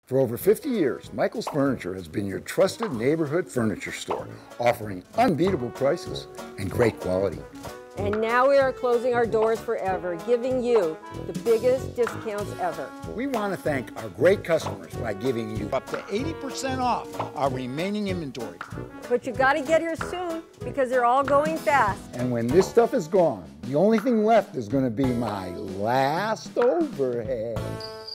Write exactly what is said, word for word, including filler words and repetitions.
For over fifty years, Michael's Furniture has been your trusted neighborhood furniture store, offering unbeatable prices and great quality. And now we are closing our doors forever, giving you the biggest discounts ever. We want to thank our great customers by giving you up to eighty percent off our remaining inventory. But you got to get here soon because they're all going fast. And when this stuff is gone, the only thing left is going to be my last overhead.